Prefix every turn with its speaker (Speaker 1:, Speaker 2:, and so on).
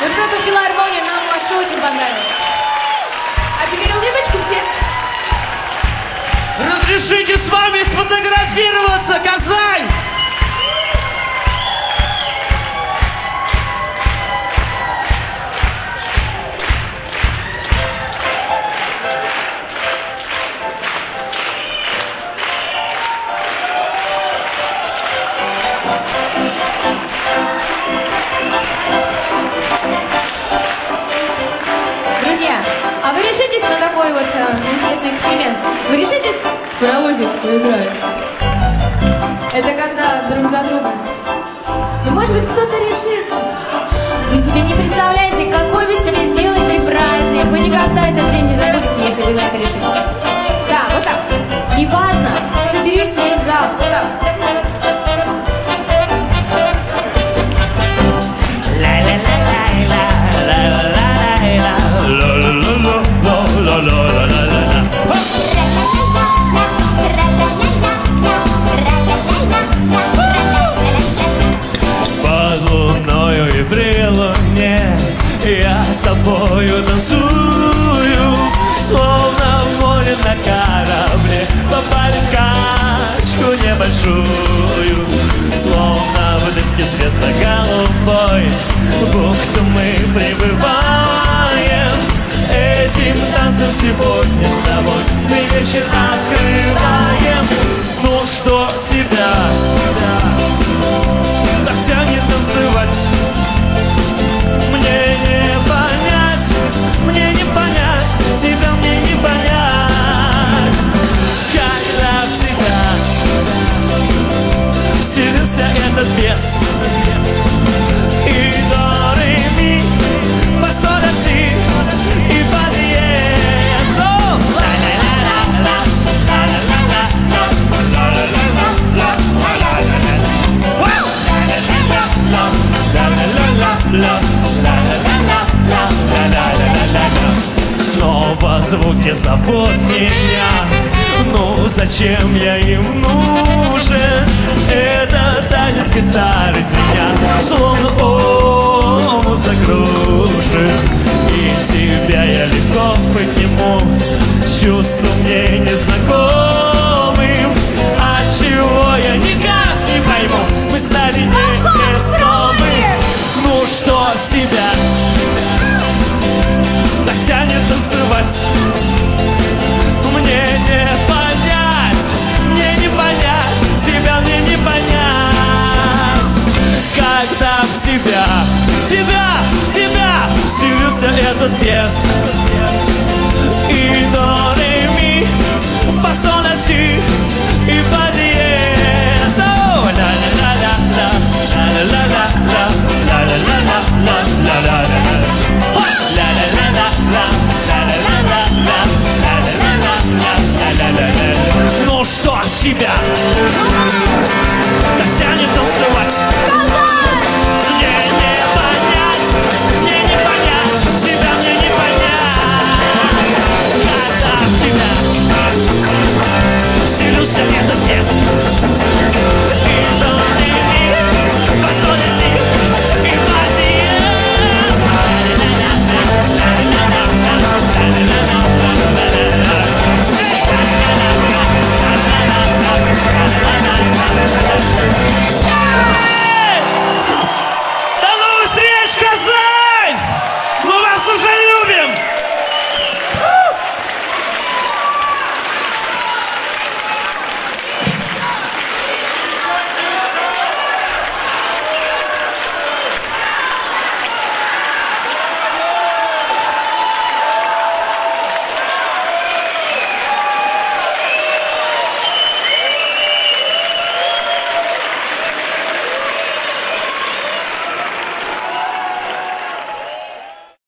Speaker 1: Вот эту филармонию нам у вас очень понравилось. А теперь улыбочку все.
Speaker 2: Разрешите с вами сфотографироваться, Казань!
Speaker 1: Друзья, а вы решитесь на такой вот интересный эксперимент? Вы решитесь в паровозик поиграть? Это когда друг за другом. Ну, может быть, кто-то решится. Вы себе не представляете, какой вы себе сделаете праздник. Вы никогда этот день не забудете, если вы на это решитесь. Да, вот так. Неважно, соберете весь зал. Вот так.
Speaker 2: Под луною и при луне я с тобою танцую, словно в море на корабле попали в качку небольшую, словно в дымке светло-голубой в бухту мы прибываем. Этим танцем сегодня с тобой мы вечер открываем. Ну что тебя так тянет танцевать? Мне не понять, тебя мне не понять. Когда в тебя вселился этот бес, и до ре ми фа соль ля си и фа диез. Снова звуки зовут меня. Ну зачем я им нужен? Это танец гитары звенят, словно омут закружен. И тебя я легко подниму чувством мне незнакомым. Отчего я никак не пойму, мы стали невесомы. Ну что тебя так тянет танцевать? Мне не понять, тебя мне не понять. Когда в тебя вселился этот бес, и до ре ми фа соль ля си и фа